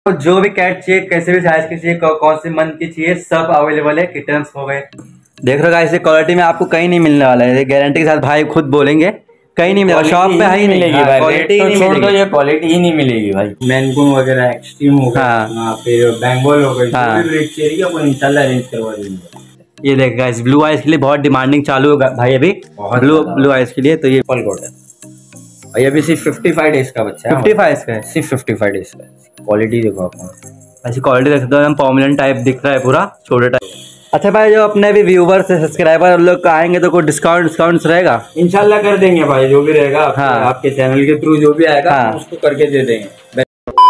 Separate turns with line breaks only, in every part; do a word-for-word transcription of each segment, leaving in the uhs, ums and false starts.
तो जो भी कैट चाहिए, कैसे भी साइज की चाहिए, कौन सी मंथ की चाहिए, सब अवेलेबल है। किटन्स हो गए, देख रहे हो गाइस, क्वालिटी में आपको कहीं नहीं मिलने वाला है, गारंटी के साथ भाई खुद बोलेंगे, कहीं नहीं मिलेगा, शॉप पे ही मिलेगी भाई, क्वालिटी ही नहीं मिलेगी,
ये क्वालिटी ही नहीं मिलेगी भाई। मैनकून वगैरह एक्सट्रीम हो गया, हाँ, फिर बंगाल हो गई, हाँ, रेट चाहिए अपन इंशाल्लाह अरेंज करवा देंगे।
ये देख गाइस, ब्लू आइज के लिए बहुत डिमांडिंग चालू है भाई अभी, ब्लू ब्लू आइज के लिए। तो ये
पल कोट है भाई, अभी सिर्फ पचपन डेज का बच्चा है,
पचपन का है,
सिर्फ पचपन डेज का। क्वालिटी देखो आप,
ऐसी क्वालिटी देख सकते हो, हम पॉम्बलेंट टाइप दिख रहा है पूरा, छोटे टाइप। अच्छा भाई, जो अपने भी व्यूवर्स से सब्सक्राइबर लोग आएंगे तो कोई डिस्काउंट डिस्काउंट रहेगा?
इंशाल्लाह कर देंगे भाई, जो भी रहेगा, हाँ, आपके चैनल के थ्रू जो भी आएगा, हाँ, उसको करके दे देंगे।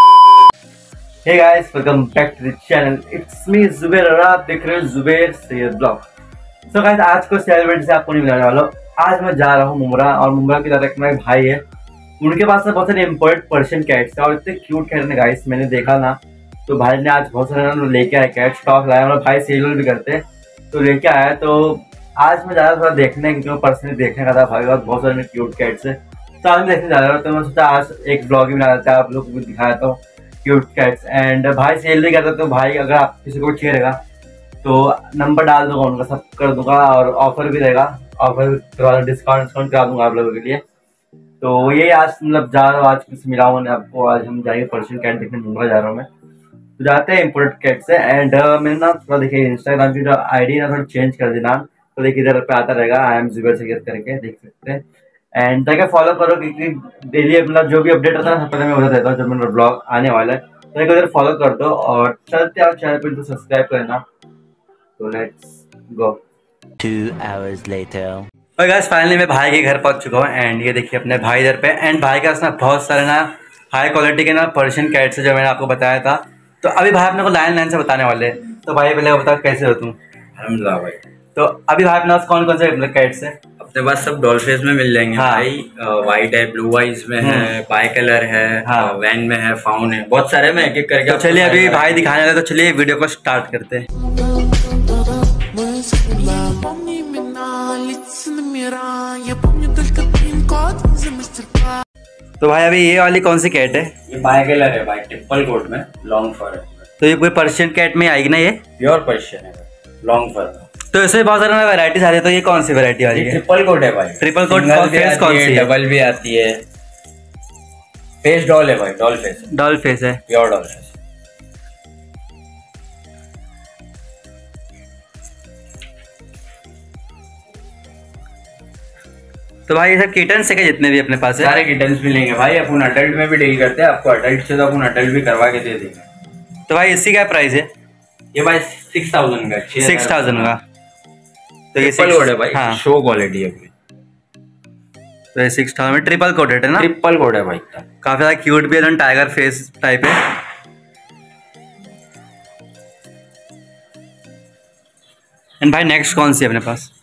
Hey guys, welcome back to the channel, it's me Zubair और आप देख रहे हो Zubair Syed blog. So guys, आज को सेलिब्रिटी से आपको नहीं मिलाने वाला, आज मैं जा रहा हूँ मुमरा, और मुमरा की तरफ मेरा भाई है, उनके पास बहुत सारे इम्पोर्टेड पर्शियन कैट्स है और इतने क्यूट कैट है गाइस, मैंने देखा ना, तो भाई ने आज बहुत सारे लेके आए कैट, स्टॉक लाया, मतलब भाई सेल भी करते तो लेके आया। तो आज मैं जा रहा थोड़ा देखने, क्योंकि पर्सनली देखने का था भाई, और बहुत सारे क्यूट कैट्स है, तो आज मैं देखने जा रहा हूँ। तो मैं सोचा आज एक ब्लॉग ही बना देता है, आप लोग को दिखाया तो क्यूट कैट्स, एंड भाई सेल भी करता, तो भाई अगर आप किसी को चाहिए रहेगा तो नंबर डाल दूंगा उनका, सब कर दूंगा, और ऑफर भी रहेगा, ऑफर करवा, डिस्काउंट डिस्काउंट करा दूंगा आप लोगों के लिए। तो ये आज मतलब जा रहा हूँ, आज किसी मिला हूँ आपको, आज हम जाएंगे पर्शियन कैट देखने, मुमरा जा रहा हूँ मैं, तो जाते हैं इम्पोर्टेड कैट से। एंड uh, मैंने ना थोड़ा देखिए इंस्टाग्राम की जो आईडी ना थोड़ा चेंज कर देना, तो देखिए इधर पे आता रहेगा, आई एम जुबेर सैयद करके देख सकते हैं। एंड जाके फॉलो करो, क्योंकि डेली मतलब जो भी अपडेट होता है ना, पता मैं बता देता हूँ जब मेरा ब्लॉग आने वाला है, तो एक उधर फॉलो कर दो, और चलते आप चैनल पर तो सब्सक्राइब करना। तो let's go.
Two hours later.
और गाइस, फाइनली मैं भाई के घर पहुंच चुका हूँ, एंड ये देखिए अपने भाई इधर पे, एंड भाई के पास ना बहुत सारे ना हाई क्वालिटी के ना पर्शियन कैट्स है, जो मैंने आपको बताया था। तो अभी भाई अपने को लाइन लाइन से बताने वाले हैं, तो भाई पहले बताओ कैसे हो तुम?
अल्हम्दुलिल्लाह भाई।
तो अभी भाई अपने पास कौन कौन से कैट्स है?
अपने पास सब डॉल फेस में मिल जाएंगे, हाँ, भाई, व्हाइट है, ब्लू आइज में है, बाय कलर है, हाँ, वैन में है, फाउन है, बहुत सारे में एक एक करके।
तो चलिए अभी भाई दिखाने वाले, तो चलिए वीडियो को स्टार्ट करते हैं। तो भाई अभी ये वाली कौन सी कैट है?
ये बाय कलर है भाई, ट्रिपल कोट में, लॉन्ग फर है।
तो ये कोई पर्शियन कैट में आएगी ना? ये
प्योर पर्शियन है, लॉन्ग फर।
तो इसमें बहुत सारे वैरायटीज आ रही है, तो ये कौन सी वैरायटी आ रही है?
ट्रिपल कोट है भाई।
ट्रिपल कोट फेस कौन सी है?
डबल भी आती है, फेस डॉल है भाई, डॉल फेस,
डॉल फेस है,
प्योर डॉल फेस।
तो भाई ये सब किटन्स है क्या जितने भी अपने पास है?
सारे किटन्स मिलेंगे भाई, अपन अडल्ट में भी डील करते हैं, आपको अडल्ट से तो अपन अडल्ट भी करवा के दे देंगे।
तो भाई इसकी क्या प्राइस है?
ये भाई सिक्स थाउजेंड का,
सिक्स थाउजेंड का।
तो ये ट्रिपल कोट है भाई, हाँ, शो क्वालिटी है।
तो ये सिक्स थाउजेंड में ट्रिपल कोटेड है ना?
ट्रिपल कोट है भाई,
काफी ज्यादा क्यूट भी है, टाइगर फेस टाइप है। एंड भाई नेक्स्ट कौन सी है अपने पास?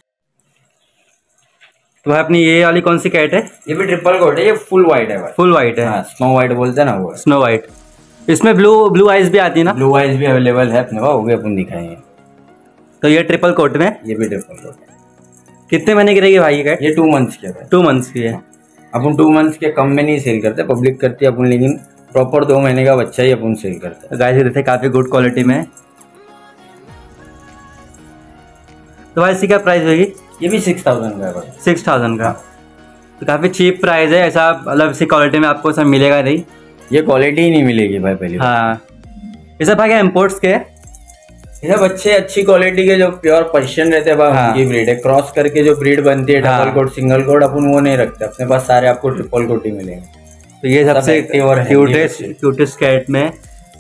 तो भाई अपनी ये वाली कौन सी कैट है?
ये भी ट्रिपल कोट है, ये फुल व्हाइट है भाई,
फुल व्हाइट है,
हाँ, स्नो व्हाइट बोलते हैं ना, वो
स्नो व्हाइट। इसमें ब्लू ब्लू आइज भी आती है ना?
ब्लू आइज भी अवेलेबल है अपने पास, वो भी अपन दिखाएंगे।
तो ये ट्रिपल कोट में,
ये भी ट्रिपल कोट है।
कितने महीने की रहेगी भाई ये कैट?
ये टू मंथ्स की है।
टू मंथ्स की है।
अपन टू मंथ्स के कम में नहीं सेल करते, पब्लिक करती है अपन, लेकिन प्रॉपर दो महीने का बच्चा ही अपन सेल करते हैं।
गाइस देखते काफी गुड क्वालिटी में। तो भाई इसकी क्या प्राइस होगी?
ये भी सिक्स थाउजेंड का है।
सिक्स थाउजेंड का, तो काफी चीप प्राइस है, ऐसा मतलब इसी क्वालिटी में आपको सब मिलेगा नहीं,
ये क्वालिटी ही नहीं मिलेगी भाई पहले।
हाँ, ये सब भाई इम्पोर्ट्स के,
ये सब अच्छे अच्छी क्वालिटी के जो प्योर पर्शियन रहते हैं, हाँ, उनकी ब्रीड है। क्रॉस करके जो ब्रीड बनती है, डबल कोट सिंगल कोट, अपन वो नहीं रखते अपने पास, सारे आपको ट्रिपल कोट ही मिलेंगे।
तो ये सबसे क्यूटेस्ट क्यूटेस्ट कैट में।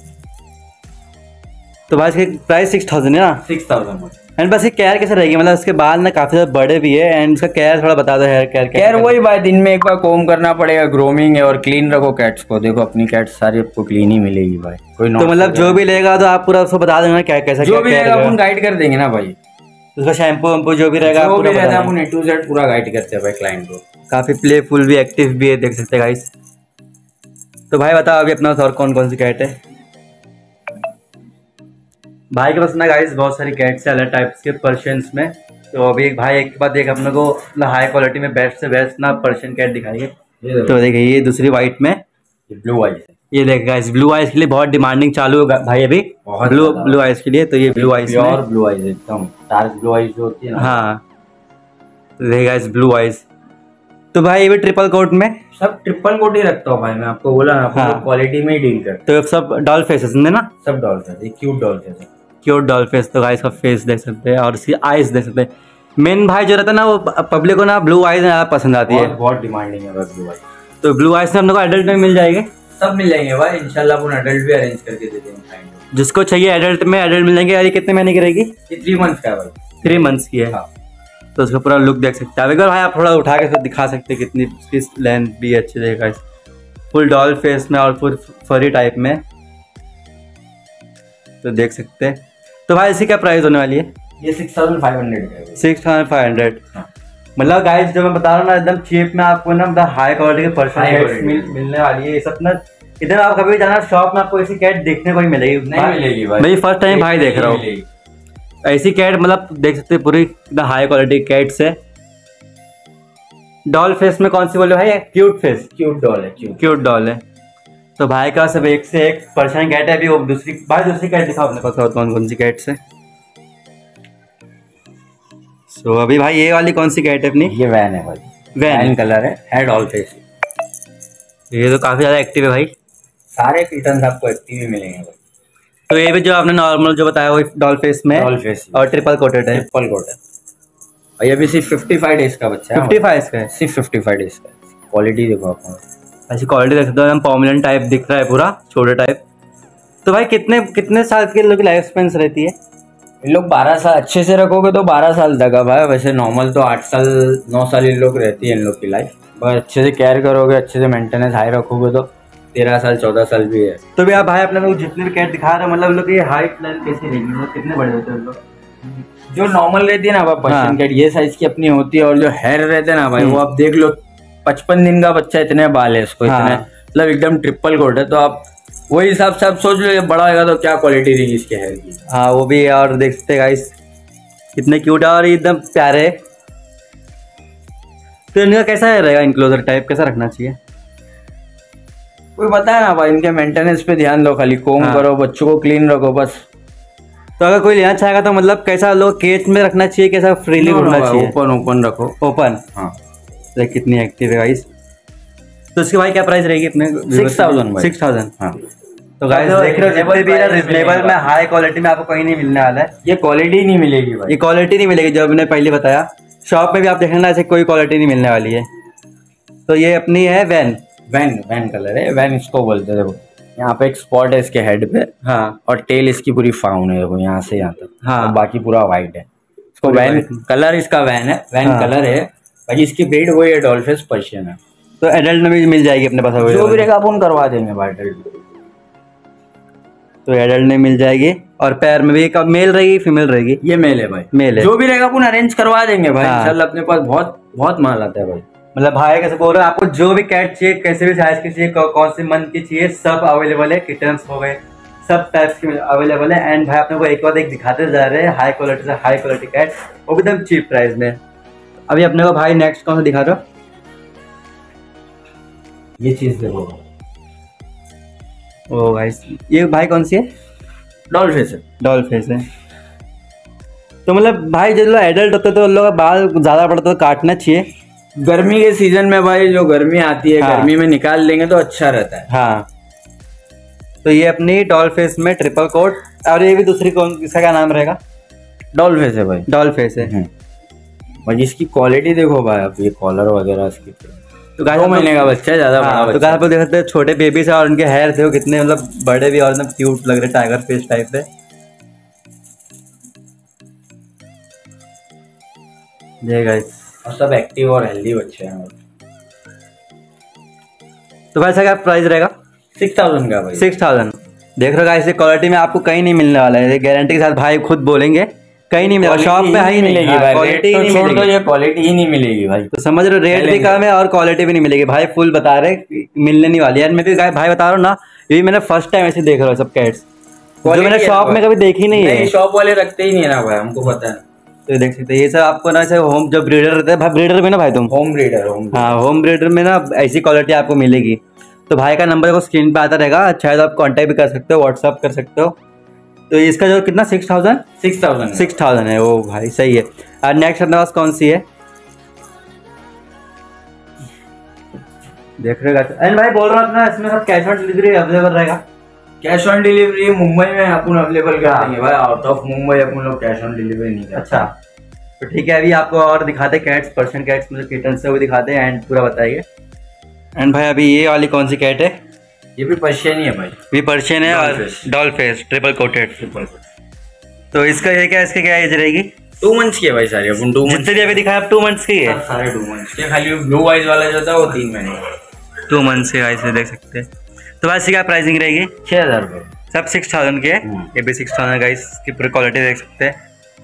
तो भाई इसकी प्राइस सिक्स थाउजेंड है ना?
Six thousand.
एंड बस ये केयर कैसे रहेगी, मतलब इसके बाल ना काफी ज्यादा बड़े भी है, एंड इसका केयर थोड़ा बता दो। हेयर केयर
केयर वही भाई, दिन में एक बार कोम करना पड़ेगा, ग्रूमिंग है, और क्लीन रखो कैट्स को। देखो अपनी कैट्स सारी आपको क्लीन ही मिलेगी भाई, कोई
तो मतलब जो भी लेगा तो आप पूरा उसको बता देंगे क्या कैसा,
जो भी रहेगा अपन गाइड कर देंगे ना भाई,
उसका शैम्पू वैम्पू जो भी रहेगा
अपन ए टू जेड पूरा गाइड करते हैं भाई क्लाइंट को।
काफी प्लेफुल भी, एक्टिव भी है, देख सकते हैं गाइस। तो भाई बताओ अभी अपना और कौन कौन सी कैट है? भाई के पास ना गाइस बहुत सारी कैट्स है अलग टाइप्स के पर्शियंस में। तो अभी भाई एक के बाद एक अपने को हाई क्वालिटी में बेस्ट से बेस्ट ना पर्शियन कैट दिखाइए। तो देखिए ये दूसरी वाइट में,
ब्लू आइज है,
ये देखिएगा इस ब्लू आइज के लिए बहुत डिमांडिंग चालू होगा भाई अभी ब्लू ब्लू आइज के लिए। तो ये blue eyes
pure blue eyes एकदम डार्क ब्लू आइज जो होती है ना।
हाँ तो देखिएगा इस ब्लू आइज। तो भाई ये भी ट्रिपल कोट में
सब ट्रिपल कोट ही रखता हूँ भाई मैं, आपको बोला ना आपको क्वालिटी में ही डील करता
हूँ। तो सब डॉल फेसेस में ना,
सब डॉल फेस, ये क्यूट डॉल फेस है,
क्यूट डॉल फेस। तो गाइस का फेस देख सकते हैं और इसकी आइज देख सकते हैं। मेन भाई जो रहता है ना वो पब्लिक को ना ब्लू आइज ज्यादा पसंद आती है,
बहुत डिमांडिंग है बस ब्लू आइज।
तो ब्लू आइज से हम लोग को एडल्ट में मिल जाएंगे,
सब मिल जाएंगे भाई इंशाल्लाह। अपन एडल्ट भी अरेंज करके दे देंगे,
जिसको चाहिए एडल्ट में एडल्ट मिल जाएंगे। और ये कितने महीने की रहेगी?
ये थ्री मंथ्स का है भाई,
थ्री मंथ्स की है।
हाँ।
तो उसका पूरा लुक देख सकते हैं। अगर भाई आप थोड़ा उठा के दिखा सकते हैं कितनी उसकी लेंथ भी अच्छी देगा, फुल डॉल फेस में और फुल फरी टाइप में, तो देख सकते हैं। तो भाई इसकी क्या प्राइस होने वाली है?
ये सिक्स थाउजेंड फाइव हंड्रेड का है।
सिक्स थाउजेंड फाइव हंड्रेड मतलब गाइस जो मैं बता रहा हूँ ना एकदम चीप में आपको ना मतलब हाई क्वालिटी के पर्सन मिल, मिलने वाली है। ये सब ना इधर आप कभी जाना शॉप में आपको ऐसी कैट देखने को ही मिलेगी
नहीं मिलेगी भाई,
भाई फर्स्ट टाइम भाई देख रहा हूँ ऐसी कैट। मतलब देख सकते हैं पूरी एकदम हाई क्वालिटी कैट्स है। डॉल फेस में कौन सी बोले भाई? क्यूट फेस,
क्यूट डॉल है, क्यूट
क्यूट डॉल है। तो भाई का सब एक से एक पर्सन कैट है। अभी वो दूसरी भाई दूसरी कैट दिखाओ अपने पास कौन कौन सी कैट्स है। सो so, अभी भाई ये वाली कौन सी कैट है अपनी?
ये वैन है भाई,
वैन,
वैन कलर है, है डॉल फेस।
ये तो काफी ज्यादा एक्टिव है भाई,
सारे किटन्स आपको एक्टिव ही मिलेंगे भाई।
तो ये भी जो आपने नॉर्मल जो बताया वो डॉल फेस में,
डॉल फेस
और ट्रिपल कोटेड है,
ट्रिपल कोट है। और ये भी सिर्फ फिफ्टी फाइव डेज का बच्चा है,
फिफ्टी फाइव का है,
सिर्फ फिफ्टी फाइव डेज का। क्वालिटी देखो आप,
ऐसी क्वालिटी देख सकते हो, एकदम पॉम्बलेंट टाइप दिख रहा है पूरा, छोटे टाइप। तो भाई कितने कितने साल के लोग की लाइफ स्पेंस रहती है?
इन लोग बारह साल अच्छे से रखोगे तो बारह साल तक है भाई। वैसे नॉर्मल तो आठ साल नौ साल इन लोग रहती है इन लोग की लाइफ। बस अच्छे से केयर करोगे, अच्छे से मेंटेनेंस हाई रखोगे तो तेरह साल चौदह साल भी है।
तो भी आप भाई अपने लोग जितने भी कैट दिखा रहे हो मतलब लोग ये हाइट लेंथ कैसी रहेगी, मतलब कितने बड़े होते हैं लोग?
जो नॉर्मल रहती है ना भाई पर्शियन कैट, ये साइज की अपनी होती है। और जो हेयर रहते हैं ना भाई, वो आप देख लो पचपन दिन का बच्चा, इतने बाल है इसको, इतने मतलब एकदम ट्रिपल कोट है। तो आप वही हिसाब से आप सोच लो, ये बड़ा होगा तो क्या क्वालिटी रहेगी इसके हेयर की।
हाँ वो भी है। और देख सकते हैं गाइस कितने क्यूट है और एकदम प्यारे है। तो इनका कैसा रहेगा इनक्लोजर टाइप, कैसा रखना चाहिए?
कोई बताए ना भाई, इनके मेंटेनेंस पे ध्यान दो, खाली कोम हाँ। करो, बच्चों को क्लीन रखो बस।
तो अगर कोई लेना चाहेगा तो मतलब कैसा लोग केज में रखना चाहिए, कैसा फ्रीली घूमना चाहिए?
ओपन ओपन रखो,
ओपन।
हाँ
देख कितनी एक्टिव है गाइस। तो इसकी भाई क्या प्राइस रहेगी अपने?
सिक्स थाउजेंड
सिक्स थाउजेंड
हाँ।
तो गाइस देख रहे हो भी रिजनेबल में हाई क्वालिटी में आपको कहीं नहीं मिलने वाला है।
ये क्वालिटी नहीं मिलेगी भाई,
ये क्वालिटी नहीं मिलेगी जो मैंने पहले बताया। शॉप में भी आप देखना ऐसे कोई क्वालिटी नहीं मिलने वाली है। तो ये अपनी है वैन,
वैन वैन कलर है, वैन इसको बोलते हैं। देखो यहाँ पे एक स्पॉट है इसके हेड पे,
हाँ, और
टेल इसकी पूरी फाउन है, देखो यहाँ से यहाँ तक,
हाँ,
बाकी पूरा व्हाइट है। इसको वैन कलर, इसका वैन है, वैन हाँ। कलर है। बाकी इसकी ब्रीड वही है, डॉल फेस पर्शियन है।
तो एडल्ट में भी मिल जाएगी अपने पास,
जो भी रहेगा अपन करवा देंगे भाई एडल्ट।
तो एडल्ट में मिल जाएगी। और पैर में भी मेल रहेगी फीमेल रहेगी?
ये मेल है भाई,
मेल है।
जो भी रहेगा अपन अरेंज करवा देंगे भाई इंशाल्लाह। अपने पास बहुत बहुत माल आता है भाई।
मतलब भाई कैसे बोल रहे हैं, आपको जो भी कैट चाहिए, कैसे भी साइज की चाहिए, कौन से मंथ की चाहिए, सब अवेलेबल है। किटन्स हो गए, सब टाइप्स की अवेलेबल है। एंड भाई अपने को एक बार एक दिखाते जा रहे हैं हाई क्वालिटी से हाई क्वालिटी कैट, वो भी एकदम चीप प्राइस में। अभी अपने को भाई नेक्स्ट कौन सा दिखा रहे हो?
ये चीज देखो,
ओ गाइस ये भाई कौन सी है?
डॉल फेस है,
डॉल फेस है। तो मतलब भाई जब लोग एडल्ट होते तो लोग बाल ज्यादा पड़ते तो काटना चाहिए।
गर्मी के सीजन में भाई जो गर्मी आती है, हाँ। गर्मी में निकाल लेंगे तो अच्छा रहता है।
हाँ। तो ये अपनी डॉल फेस में ट्रिपल कोट। और ये भी दूसरी कौन, इसका क्या नाम रहेगा?
डॉल फेस है भाई,
डॉल फेस है।
भाई इसकी क्वालिटी देखो भाई आप, ये कॉलर वगैरह इसकी,
तो दो
महीने का बच्चा है, ज्यादा बड़ा बच्चा।
तो गाइस आप देख सकते हैं छोटे बेबी से और उनके हेयर थे वो कितने मतलब बड़े भी और एकदम क्यूट लग रहे, टाइगर फेस टाइप से। ये गाइस
और सब एक्टिव और हेल्दी बच्चे हैं।
तो वैसा क्या प्राइस रहेगा?
सिक्स थाउजेंड का भाई,
सिक्स थाउजेंड देख रहे हो गाइस, क्वालिटी में आपको कहीं नहीं मिलने वाला है, गारंटी के साथ भाई खुद बोलेंगे कहीं नहीं मिलेगा। शॉप में ही नहीं मिलेगी भाई, क्वालिटी ही नहीं मिलेगी।
तो ये क्वालिटी ही नहीं मिलेगी भाई,
तो समझ रहे हो, रेट भी कम है और क्वालिटी भी नहीं मिलेगी भाई। फुल बता रहे मिलने नहीं वाली है। मैं भी भाई बता रहा हूँ ना, ये भी मैंने फर्स्ट टाइम ऐसे देख रहा हूँ सब कैट्स, जो मैंने शॉप में कभी देखी नहीं है।
शॉप वाले रखते ही नहीं है ना भाई, हमको पता है।
तो देख सकते हैं ये सब आपको ना, होम जो ब्रीडर रहता है भाई, ब्रीडर में ना भाई तुम
होम ब्रीडर, होम
हाँ होम ब्रीडर में ना ऐसी क्वालिटी आपको मिलेगी। तो भाई का नंबर को स्क्रीन पे आता रहेगा, शायद आप कांटेक्ट भी कर सकते हो, व्हाट्सअप कर सकते हो। तो इसका जो कितना six thousand
six thousand
six thousand है वो भाई, सही है। और नेक्स्ट अपने पास कौन सी है देख रहे हो? एंड भाई बोल रहा था इसमें सब कैश ऑन डिलीवरी अवेलेबल रहेगा?
कैश ऑन डिलीवरी मुंबई में अपन अवेलेबल कर देंगे भाई, आउट ऑफ मुंबई अपन लोग कैश ऑन डिलीवरी नहीं करते।
अच्छा तो ठीक है, अभी आपको और दिखाते कैट्स, पर्शियन कैट्स मतलब किटन्स से वो दिखाते हैं एंड पूरा बताइए। एंड भाई अभी ये वाली कौन सी कैट है?
ये भी पर्शियन ही है भाई,
भी पर्शियन है और डॉल फेस ट्रिपल कोटेड। तो इसका ये क्या, इसकी क्या एज रहेगी?
टू मंथ्स की है भाई सारी, अपन टू
जितने भी अभी दिखाया अब टू मंथ्स की है,
सारे टू मंथ्स के। खाली ब्लू आइज वाला जो था वो तीन महीने का,
टू मंथ्स के ऐसे देख सकते हैं। तो भाई इसकी क्या प्राइसिंग रहेगी?
छः हजार रुपये
सब सिक्स थाउजेंड के, ये भी सिक्स थाउजेंड का, इसकी पूरी क्वालिटी देख सकते हैं।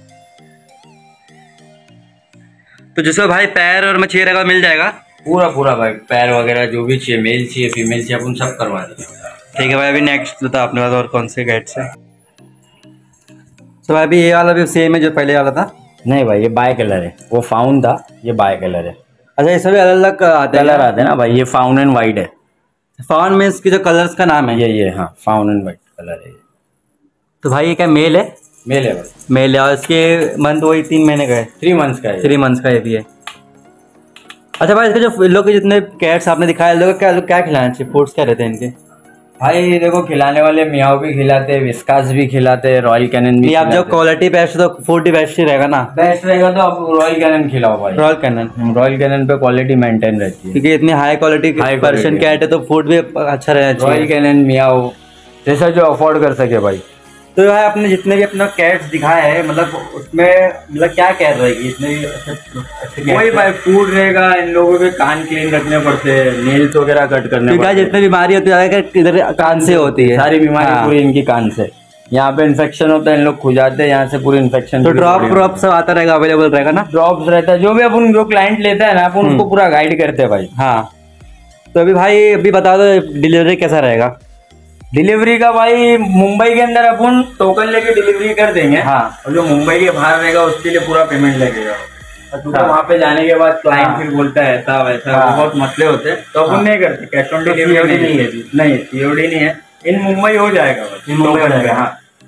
तो जिसको भाई पैर और मछली रहेगा मिल जाएगा
पूरा पूरा भाई, पैर वगैरह जो भी चाहिए, मेल चाहिए फीमेल चाहिए, अपन सब करवा देंगे।
ठीक है भाई, अभी नेक्स्ट बताओ अपने पास और कौन से कैट्स है? तो भाई अभी ये वाला भी सेम है जो पहले वाला था?
नहीं भाई ये बाय कलर है, वो फाउन था, ये बाय कलर है।
अच्छा ये सभी अलग अलग आते हैं
कलर आते हैं ना भाई, ये फाउन एंड वाइट है।
फाउन में इसकी जो कलर्स का नाम है
ये ये हाँ फाउन एंड वाइट कलर है।
तो भाई ये क्या मेल है?
मेल है भाई,
मेल है। और इसके मंथ वही तीन महीने का है,
थ्री मंथ्स का है,
थ्री मंथ्स का ये भी है। अच्छा भाई इसके जो लोग के जितने कैट्स आपने दिखाए, लोग क्या क्या खिलाना चाहिए, फूड्स क्या रहते हैं इनके?
भाई देखो खिलाने वाले मियाओ भी खिलाते हैं, विस्कास भी खिलाते हैं, रॉयल कैनन भी।
आप जो क्वालिटी बेस्ट तो फूड भी बेस्ट ही रहेगा ना?
बेस्ट रहेगा तो आप रॉयल कैनन खिलाओ भाई।
रॉयल कैनन,
रॉयल कैनन पे क्वालिटी मेंटेन रहती है,
क्योंकि इतनी हाई क्वालिटी पर्शियन कैट है तो फूड भी अच्छा रहना चाहिए।
रॉयल कैनन मियाओ जैसा जो अफोर्ड कर सके भाई।
तो भाई आपने जितने भी अपना कैट्स दिखाए हैं, मतलब उसमें मतलब क्या कैट रहेगी इतने भी?
वही भाई फूड रहेगा, इन लोगों के कान क्लीन रखने पड़ते हैं, नेल्स वगैरह कट करने पड़ते हैं।
जितनी बीमारी होती है इधर कान से होती है,
सारी बीमारी पूरी इनकी कान से। यहाँ पे इन्फेक्शन होता है, इन लोग खुजाते हैं यहाँ से पूरी इन्फेक्शन।
तो ड्रॉप ड्रॉप सब आता रहेगा, अवेलेबल रहेगा ना?
ड्रॉप्स रहता है, जो भी अपन जो क्लाइंट लेता है ना अपन उसको पूरा गाइड करते हैं भाई।
हाँ तो अभी भाई अभी बता दो डिलीवरी कैसा रहेगा?
डिलीवरी का भाई मुंबई के अंदर अपन टोकन लेके डिलीवरी कर देंगे।
हाँ।
और जो मुंबई के बाहर रहेगा उसके लिए पूरा पेमेंट लगेगा। अच्छा। वहाँ पे जाने के बाद क्लाइंट
हाँ।
फिर बोलता है ऐसा वैसा,
हाँ।
बहुत मसले होते हैं तो अपन
हाँ।
नहीं करते, कैश ऑन
तो
डिलीवरी
C O D
नहीं है। नहीं सीओडी नहीं है, इन मुंबई हो जाएगा बस।
इन मुंबई हो जाएगा।
हाँ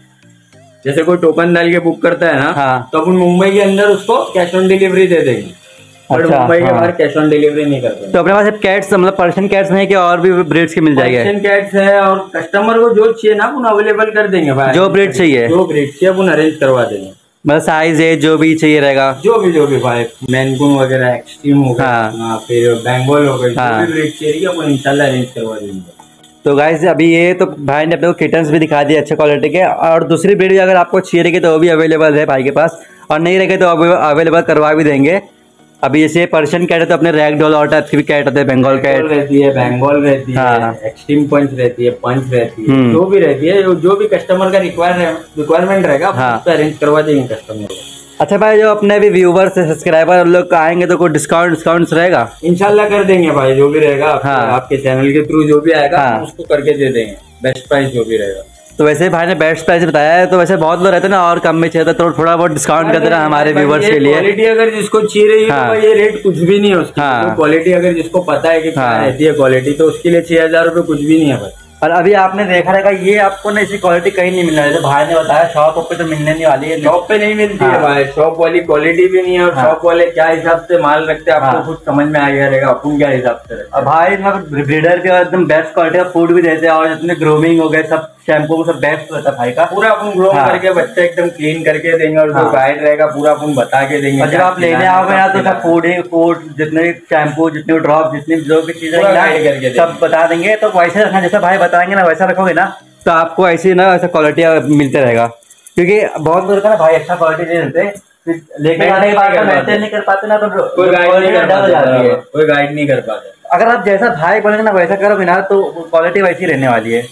जैसे कोई टोकन डाल के बुक करता है ना,
हाँ।
तो अपन मुंबई के अंदर उसको कैश ऑन डिलीवरी दे देंगे। और
अच्छा,
मुंबई के
हाँ।
बाहर कैश ऑन डिलीवरी नहीं करते।
तो अपने पास कैट्स मतलब पर्शियन कैट्स नहीं कि और भी ब्रीड्स की मिल जाएगी?
पर्शियन कैट्स है और कस्टमर को जो चाहिए ना अपन अवेलेबल कर देंगे भाई।
जो ब्रीड चाहिए,
जो ब्रीड चाहिए अपन अरेंज करवा देंगे।
मतलब साइज है जो भी चाहिए रहेगा,
जो भी जो भी भाई, मैनकून वगैरह एक्सट्रीम हो गया,
हाँ।
फिर बंगाल हो गई,
हाँ।
जो भी ब्रीड चाहिए अपन इंशाल्लाह अरेंज करवा देंगे।
तो गाइस अभी ये तो भाई ने अपने को किटन्स भी दिखा दिए अच्छे क्वालिटी के, और दूसरी ब्रीड भी अगर आपको चाहिए रहेगी तो वो भी अवेलेबल है भाई के पास, और नहीं रहेगी तो अवेलेबल करवा भी देंगे। अभी जैसे पर्शियन कैट है तो अपने रैग डॉल और टाइप की भी कैट होते हैं, बंगाल कैट
रहती है, बंगाल रहती है, एक्सट्रीम पंच रहती है, पंच रहती है, जो भी रहती है, जो भी कस्टमर का रिक्वायरमेंट रहेगा उसको अरेंज करवा देंगे कस्टमर को।
अच्छा भाई जो अपने भी व्यूवर्स सब्सक्राइबर लोग आएंगे तो कोई डिस्काउंट डिस्काउंट रहेगा?
इंशाल्लाह कर देंगे भाई, जो भी रहेगा
हाँ।
आपके चैनल के थ्रू जो भी आएगा
हाँ।
उसको करके दे देंगे, बेस्ट प्राइस जो भी रहेगा।
तो वैसे भाई ने बेस्ट प्राइस बताया है, तो वैसे बहुत लोग रहते हैं ना और कम में चाहिए तो थोड़ा बहुत डिस्काउंट कर देना हमारे व्यूवर्स के लिए।
क्वालिटी अगर जिसको चाहिए रही है
हाँ।
तो ये रेट कुछ भी नहीं है उसकी।
हाँ।
क्वालिटी अगर जिसको पता है कि क्या
हाँ।
रहती है क्वालिटी, तो उसके लिए छह हजार रुपये कुछ भी नहीं है भाई।
और अभी आपने देखा रहेगा ये आपको ना इसी क्वालिटी कहीं नहीं मिलना है, जैसे भाई ने बताया शॉप पे तो मिलने नहीं वाली है,
शॉप पे नहीं मिलती
हाँ।
है भाई, शॉप वाली क्वालिटी भी नहीं है। और
हाँ।
शॉप वाले क्या हिसाब से माल रखते हैं आपको
हाँ।
कुछ समझ में आ गया रहेगा, अपन क्या हिसाब से रखते
और भाई मतलब ब्रीडर के एकदम बेस्ट क्वालिटी का फूड भी देते हैं, और जितने ग्रूमिंग हो गए सब शैम्पू सब बेस्ट रहता है भाई का।
पूरा अपन ग्रोम
हाँ।
करके बच्चा एकदम क्लीन करके देंगे, और जो
हाँ।
गाइड रहेगा पूरा अपन बता के देंगे।
और जब आप लेने आओगे ना तो सब फूड ही फूड जितने भी शैम्पू जितने ड्रॉप जितनी जो भी चीजें
पूरा guide करके देंगे।
सब बता देंगे। तो वैसे रखना जैसा भाई बताएंगे ना वैसा रखोगे ना तो आपको ऐसी ना ऐसा क्वालिटी मिलते रहेगा, क्योंकि बहुत लोग ना भाई अच्छा क्वालिटी नहीं देते, लेके आने के बाद मेंटेन नहीं कर पाते ना तो
कोई गाइड नहीं कर
डल जाती है,
पाता, कोई गाइड नहीं कर पाता।
अगर आप जैसा भाई बोलेंगे ना वैसा करोगे ना तो क्वालिटी वैसी रहने वाली है।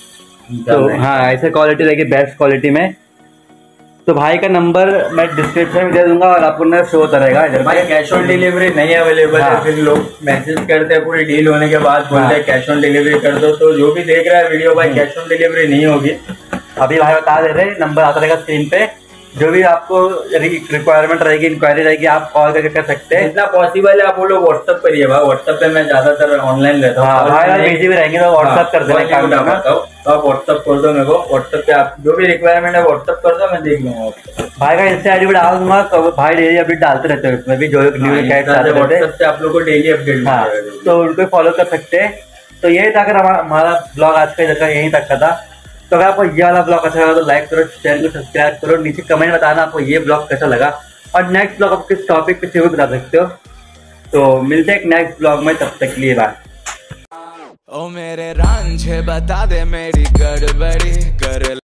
तो हाँ ऐसे क्वालिटी रहेगी बेस्ट क्वालिटी में। तो भाई का नंबर मैं डिस्क्रिप्शन में दे दूंगा और आपको ना शो होता रहेगा इधर।
भाई कैश ऑन डिलीवरी नहीं अवेलेबल
हाँ।
है, फिर लोग मैसेज करते हैं पूरी डील होने के बाद, बोलते हैं कैश ऑन डिलीवरी कर दो। तो जो भी देख रहा है वीडियो भाई कैश ऑन डिलीवरी नहीं होगी।
अभी भाई बता दे रहे नंबर आता रहेगा स्क्रीन पे, जो भी आपको रिक्वायरमेंट रहेगी, इंक्वायरी रहेगी, आप कॉल करके कर सकते हैं।
जितना पॉसिबल है आप वो लोग व्हाट्सएप करिए भाई, व्हाट्सएप पे मैं ज्यादातर ऑनलाइन रहता हूँ।
हाँ भाई, अगर बिजी भी रहेंगे तो व्हाट्सएप कर देना काम
ना पाता हूँ, तो आप व्हाट्सएप कर दो मेरे को। व्हाट्सएप पे आप जो भी रिक्वायरमेंट है व्हाट्सएप कर दो, मैं देख लूंगा।
भाई का इंस्टा आईडी भी डाल दूंगा, तो भाई डेली अपडेट डालते रहते हैं उसमें भी, जो न्यू कैट आते रहते हैं।
व्हाट्सएप पे आप लोग को डेली अपडेट।
हाँ, तो उनको फॉलो कर सकते हैं। तो यही था अगर हमारा ब्लॉग आज का जगह यहीं तक का था। तो अगर आपको ये वाला ब्लॉग अच्छा लगा तो लाइक करो, चैनल को सब्सक्राइब करो, नीचे कमेंट बताना आपको ये ब्लॉग कैसा लगा, और नेक्स्ट ब्लॉग आप किस टॉपिक पे चाहिए बता सकते हो। तो मिलते हैं एक नेक्स्ट ब्लॉग में, तब तक के लिए बाय।
ओ मेरे रांझे बता दे मेरी गड़बड़ी कर